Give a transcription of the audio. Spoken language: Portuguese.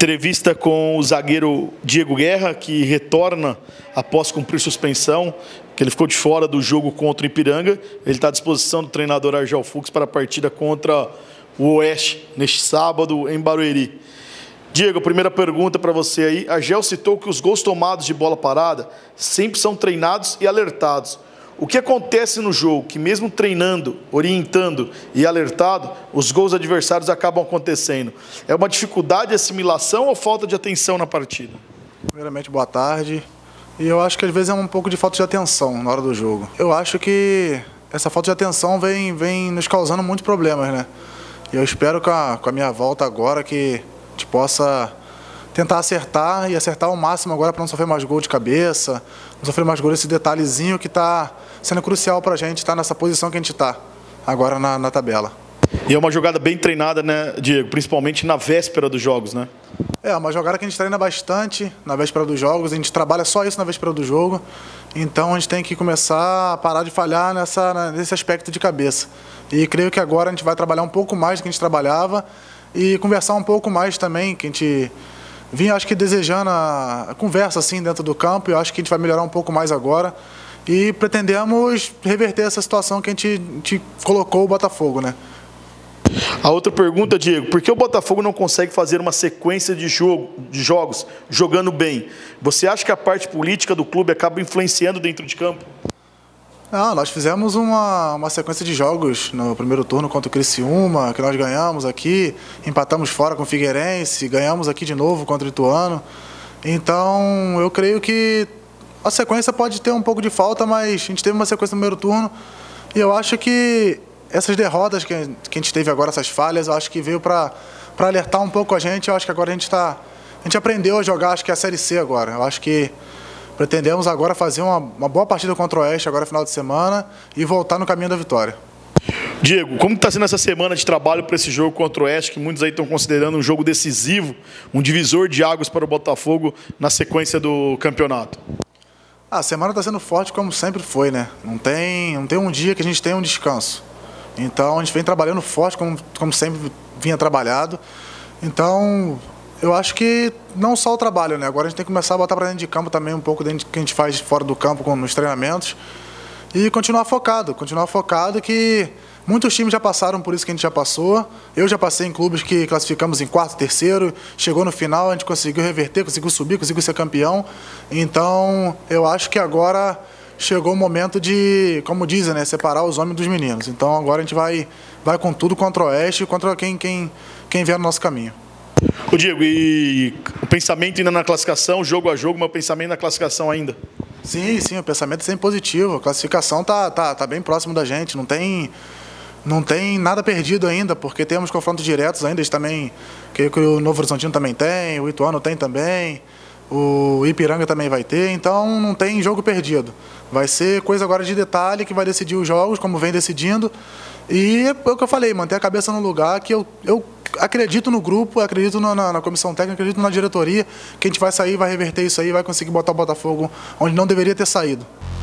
Entrevista com o zagueiro Diego Guerra, que retorna após cumprir suspensão, que ele ficou de fora do jogo contra o Ipiranga. Ele está à disposição do treinador Argel Fux para a partida contra o Oeste, neste sábado, em Barueri. Diego, primeira pergunta para você aí. Argel citou que os gols tomados de bola parada sempre são treinados e alertados. O que acontece no jogo, que mesmo treinando, orientando e alertado, os gols adversários acabam acontecendo? É uma dificuldade de assimilação ou falta de atenção na partida? Primeiramente, boa tarde. E eu acho que às vezes é um pouco de falta de atenção na hora do jogo. Eu acho que essa falta de atenção vem nos causando muitos problemas, né? E eu espero com a minha volta agora que a gente possa tentar acertar e acertar ao máximo agora para não sofrer mais gol de cabeça, não sofrer mais gol desse detalhezinho que está sendo crucial para a gente estar nessa posição que a gente está agora na tabela. E é uma jogada bem treinada, né, Diego? Principalmente na véspera dos jogos, né? É uma jogada que a gente treina bastante na véspera dos jogos, a gente trabalha só isso na véspera do jogo, então a gente tem que começar a parar de falhar nesse aspecto de cabeça. E creio que agora a gente vai trabalhar um pouco mais do que a gente trabalhava e conversar um pouco mais também, que a gente vinha, acho que, desejando a conversa assim dentro do campo, e eu acho que a gente vai melhorar um pouco mais agora e pretendemos reverter essa situação que a gente colocou o Botafogo, né? A outra pergunta, Diego, por que o Botafogo não consegue fazer uma sequência de jogos jogando bem? Você acha que a parte política do clube acaba influenciando dentro de campo? Não, nós fizemos uma sequência de jogos no primeiro turno contra o Criciúma, que nós ganhamos aqui, empatamos fora com o Figueirense, ganhamos aqui de novo contra o Ituano. Então, eu creio que a sequência pode ter um pouco de falta, mas a gente teve uma sequência no primeiro turno e eu acho que essas derrotas que a gente teve agora, essas falhas, eu acho que veio para alertar um pouco a gente. Eu acho que agora a gente aprendeu a jogar, acho que é a Série C agora. Eu acho que pretendemos agora fazer uma boa partida contra o Oeste agora no final de semana e voltar no caminho da vitória. Diego, como está sendo essa semana de trabalho para esse jogo contra o Oeste, que muitos aí estão considerando um jogo decisivo, um divisor de águas para o Botafogo na sequência do campeonato? A semana está sendo forte como sempre foi, né? Não tem um dia que a gente tenha um descanso. Então a gente vem trabalhando forte como sempre vinha trabalhado. Então eu acho que não só o trabalho, né? Agora a gente tem que começar a botar para dentro de campo também um pouco dentro do que a gente faz fora do campo nos treinamentos e continuar focado que muitos times já passaram por isso que a gente já passou. Eu já passei em clubes que classificamos em quarto, terceiro, chegou no final, a gente conseguiu reverter, conseguiu subir, conseguiu ser campeão. Então eu acho que agora chegou o momento de, como dizem, né, separar os homens dos meninos. Então agora a gente vai com tudo contra o Oeste e contra quem vier no nosso caminho. Ô Diego, e o pensamento ainda na classificação, jogo a jogo, mas o pensamento na classificação ainda? Sim, o pensamento é sempre positivo. A classificação tá bem próximo da gente, não tem nada perdido ainda, porque temos confrontos diretos ainda, eles também, que o Novo Horizontino também tem, o Ituano tem também, o Ipiranga também vai ter, então não tem jogo perdido. Vai ser coisa agora de detalhe que vai decidir os jogos, como vem decidindo. E é o que eu falei, manter a cabeça no lugar, que eu acredito no grupo, acredito na comissão técnica, acredito na diretoria, que a gente vai sair, vai reverter isso aí, vai conseguir botar o Botafogo onde não deveria ter saído.